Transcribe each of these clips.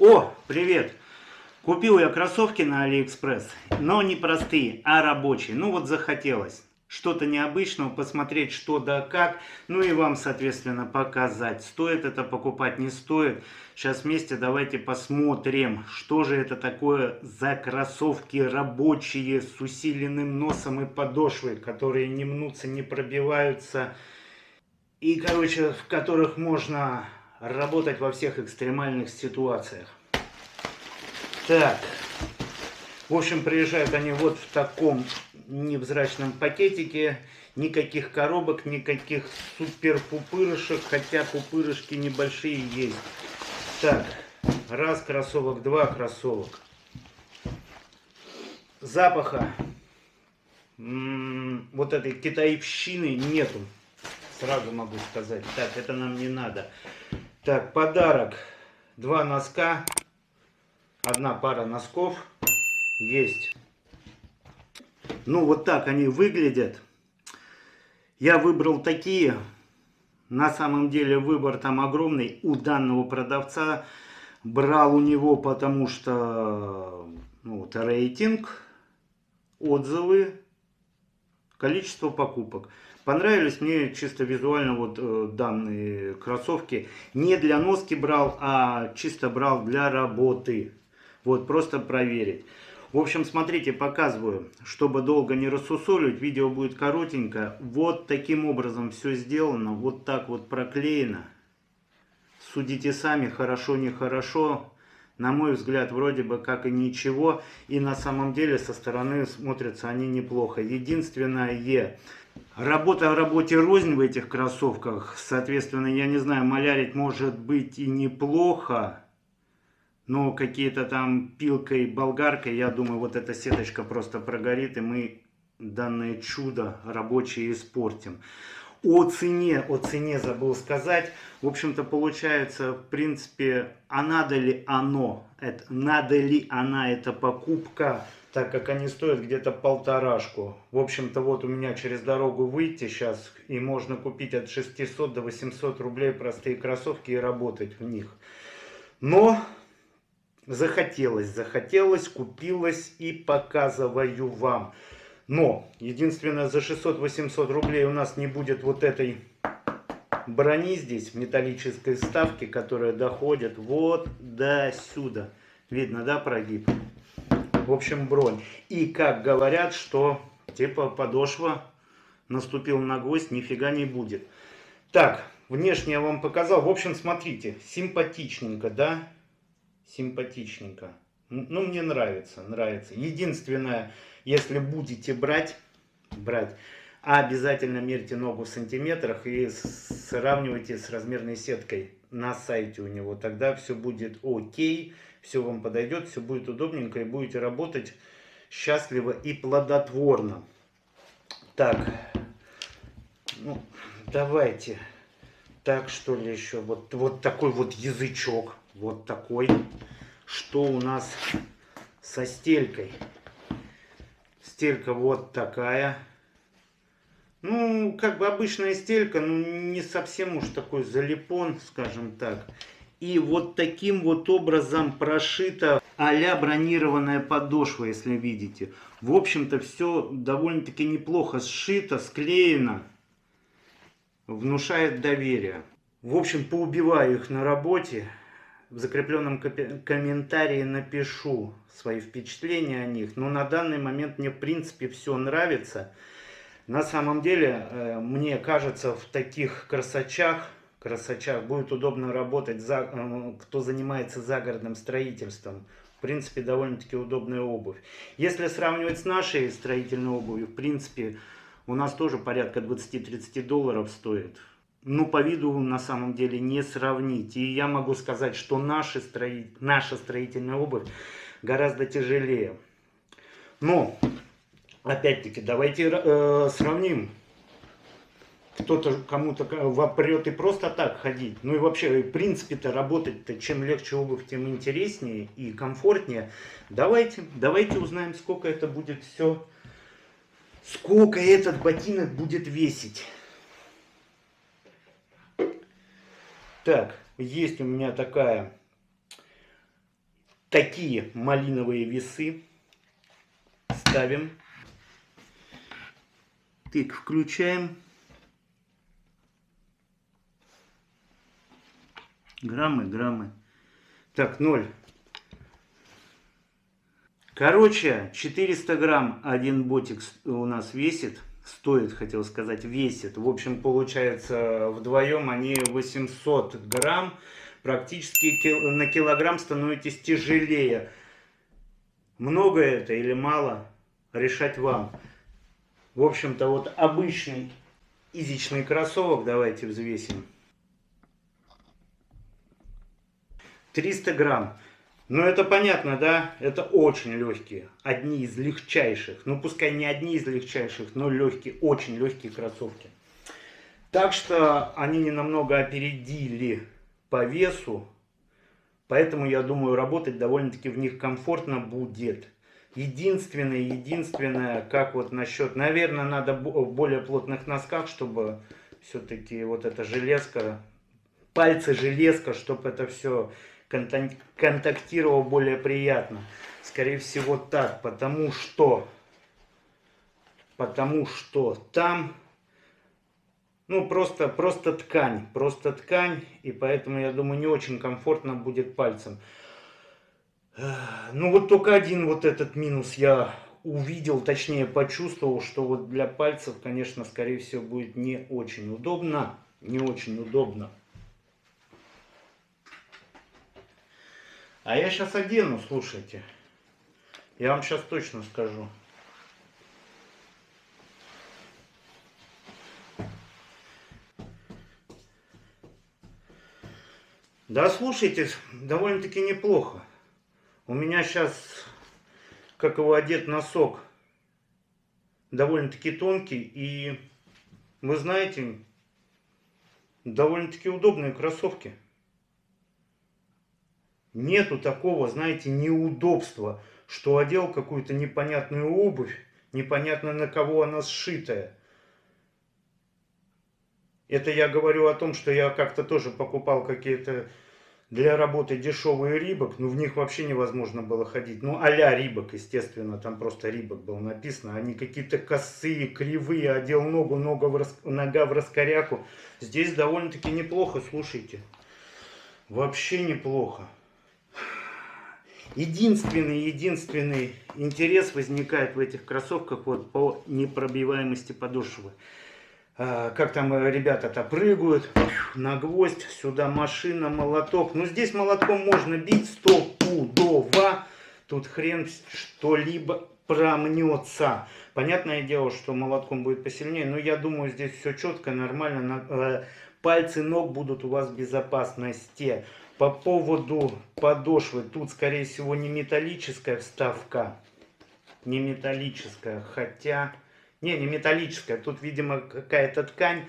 О, привет! Купил я кроссовки на Алиэкспресс, но не простые, а рабочие. Ну вот захотелось что-то необычного, посмотреть что да как, ну и вам, соответственно, показать, стоит это покупать, не стоит. Сейчас вместе давайте посмотрим, что же это такое за кроссовки рабочие с усиленным носом и подошвой, которые не мнутся, не пробиваются и, короче, в которых можно работать во всех экстремальных ситуациях. Так, в общем, приезжают они вот в таком невзрачном пакетике. Никаких коробок, никаких супер пупырышек, хотя пупырышки небольшие есть. Так, раз кроссовок, два кроссовок. Запаха вот этой китаевщины нету, сразу могу сказать. Так, это нам не надо. Так, подарок. Два носка. Одна пара носков есть. Ну, вот так они выглядят. Я выбрал такие. На самом деле выбор там огромный у данного продавца. Брал у него, потому что вот, рейтинг, отзывы, количество покупок. Понравились мне чисто визуально вот данные кроссовки. Не для носки брал, а чисто брал для работы. Вот, просто проверить. В общем, смотрите, показываю, чтобы долго не рассусоливать, видео будет коротенько. Вот таким образом все сделано, вот так вот проклеено. Судите сами, хорошо, нехорошо. На мой взгляд, вроде бы как и ничего. И на самом деле со стороны смотрятся они неплохо. Единственное, работа работе рознь в этих кроссовках. Соответственно, я не знаю, малярить может быть и неплохо. Но какие-то там пилкой, болгаркой, я думаю, вот эта сеточка просто прогорит, и мы данное чудо рабочее испортим. О цене забыл сказать. В общем-то, получается, в принципе, а надо ли она, эта покупка, так как они стоят где-то полторашку. В общем-то, вот у меня через дорогу выйти сейчас, и можно купить от 600 до 800 рублей простые кроссовки и работать в них. Но захотелось, купилось и показываю вам. Но, единственное, за 600-800 рублей у нас не будет вот этой брони здесь, металлической вставки, которая доходит вот до сюда. Видно, да, прогиб? В общем, бронь. И как говорят, что типа подошва наступил на гвоздь, нифига не будет. Так, внешне я вам показал. В общем, смотрите, симпатичненько, да? Симпатичненько. Ну, мне нравится. Единственное, если будете брать, обязательно мерьте ногу в сантиметрах и сравнивайте с размерной сеткой на сайте у него. Тогда все будет окей, все вам подойдет, все будет удобненько и будете работать счастливо и плодотворно. Так, ну, давайте. Так, что ли еще? Вот такой вот язычок. Вот такой. Что у нас со стелькой? Стелька вот такая. Ну, как бы обычная стелька, но не совсем уж такой залипон, скажем так. И вот таким вот образом прошита а-ля бронированная подошва, если видите. В общем-то, все довольно-таки неплохо сшито, склеено. Внушает доверие. В общем, поубиваю их на работе. В закрепленном комментарии напишу свои впечатления о них. Но на данный момент мне в принципе все нравится. На самом деле, мне кажется, в таких красочах будет удобно работать, кто занимается загородным строительством. В принципе, довольно-таки удобная обувь. Если сравнивать с нашей строительной обувью, в принципе, у нас тоже порядка 20-30 долларов стоит. Ну, по виду на самом деле не сравнить. И я могу сказать, что наша строительная обувь гораздо тяжелее. Но, опять-таки, давайте сравним. Кто-то кому-то вопрет и просто так ходить. Ну и вообще, в принципе-то работать-то чем легче обувь, тем интереснее и комфортнее. Давайте узнаем, сколько это будет все. Сколько этот ботинок будет весить. Так, есть у меня такая такие малиновые весы. Ставим. Тык, включаем. Граммы, граммы. Так, 0. Короче, 400 грамм один ботик у нас весит. Стоит, хотел сказать, весит. В общем, получается, вдвоем они 800 грамм. Практически на килограмм становитесь тяжелее. Много это или мало, решать вам. В общем-то, вот обычный изичный кроссовок, давайте взвесим. 300 грамм. Ну, это понятно, да? Это очень легкие. Одни из легчайших. Ну, пускай не одни из легчайших, но легкие, очень легкие кроссовки. Так что они не намного опередили по весу. Поэтому, я думаю, работать довольно-таки в них комфортно будет. Единственное, как вот насчет... Наверное, надо в более плотных носках, чтобы все-таки вот эта железка, пальцы железка, чтобы это все контактировало более приятно. Скорее всего так, потому что там, ну, просто ткань, и поэтому, я думаю, не очень комфортно будет пальцем. Ну, вот только один вот этот минус я увидел, точнее почувствовал, что вот для пальцев, конечно, скорее всего, будет не очень удобно. Не очень удобно. А я сейчас одену, слушайте. Я вам сейчас точно скажу. Да, слушайте, довольно-таки неплохо. У меня сейчас, как его, одет носок, довольно-таки тонкий. И, вы знаете, довольно-таки удобные кроссовки. Нету такого, знаете, неудобства, что одел какую-то непонятную обувь, непонятно на кого она сшитая. Это я говорю о том, что я как-то тоже покупал какие-то для работы дешевые Рибок, но в них вообще невозможно было ходить. Ну, а-ля Рибок, естественно, там просто Рибок было написано. Они какие-то косые, кривые, одел ногу, нога в раскоряку. Здесь довольно-таки неплохо, слушайте. Вообще неплохо. Единственный интерес возникает в этих кроссовках вот по непробиваемости подошвы. Как там ребята-то прыгают на гвоздь, сюда машина, молоток. Ну, здесь молотком можно бить стопудово. Тут хрен что-либо промнется. Понятное дело, что молотком будет посильнее, но я думаю, здесь все четко, нормально. Пальцы ног будут у вас в безопасности. По поводу подошвы, тут, скорее всего, не металлическая вставка. Не металлическая, хотя... Не металлическая. Тут, видимо, какая-то ткань,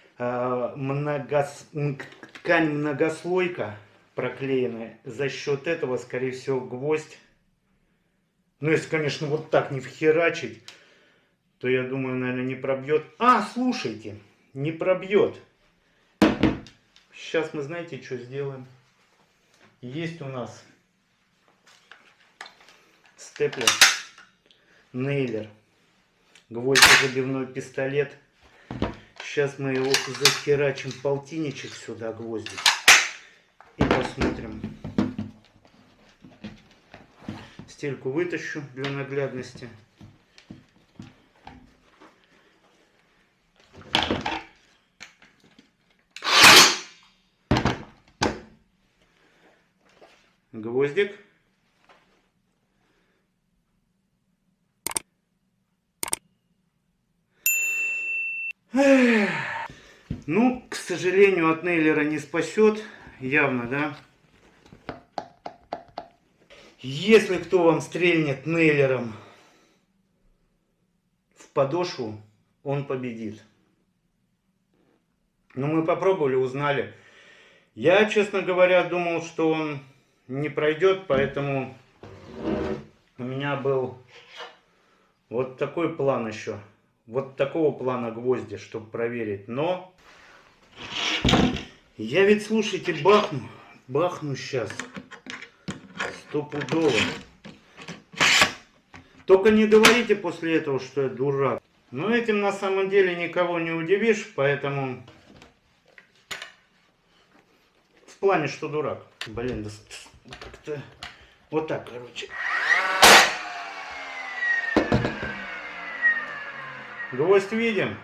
ткань многослойка проклеенная. За счет этого, скорее всего, гвоздь. Ну, если, конечно, вот так не вхерачить, то, я думаю, наверное, не пробьет. Слушайте, не пробьет. Сейчас мы, знаете, что сделаем? Есть у нас степлер, нейлер, гвоздезабивной пистолет. Сейчас мы его захерачим полтинничек сюда, гвоздик, и посмотрим. Стельку вытащу для наглядности. Гвоздик. Ну, к сожалению, от нейлера не спасет. Явно, да? Если кто вам стрельнет нейлером в подошву, он победит. Но мы попробовали, узнали. Я, честно говоря, думал, что он не пройдет, поэтому у меня был вот такой план еще. Вот такого плана гвозди, чтобы проверить. Но я ведь, слушайте, бахну сейчас. Стопудово. Только не говорите после этого, что я дурак. Но этим на самом деле никого не удивишь, поэтому... В плане, что дурак. Блин, да как-то... Вот так, короче. Гвоздь видим.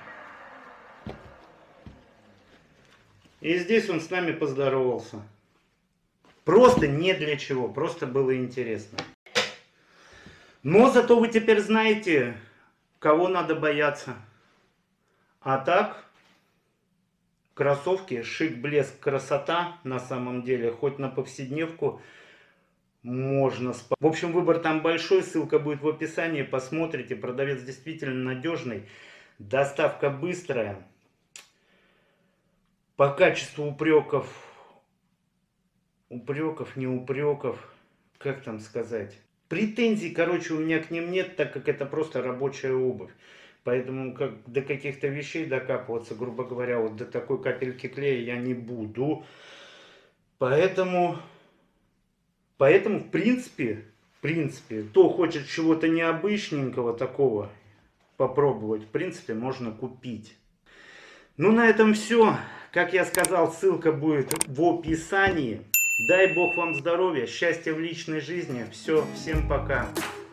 И здесь он с нами поздоровался. Просто не для чего, просто было интересно. Но зато вы теперь знаете, кого надо бояться. А так, кроссовки, шик, блеск, красота на самом деле, хоть на повседневку можно. В общем, выбор там большой, ссылка будет в описании, посмотрите. Продавец действительно надежный, доставка быстрая. По качеству упреков, не упреков, как там сказать, претензий, короче, у меня к ним нет, так как это просто рабочая обувь. Поэтому до каких-то вещей докапываться, грубо говоря, вот до такой капельки клея я не буду. Поэтому в принципе, кто хочет чего-то необычненького такого попробовать, в принципе, можно купить. Ну, на этом все. Как я сказал, ссылка будет в описании. Дай Бог вам здоровья, счастья в личной жизни. Все, всем пока.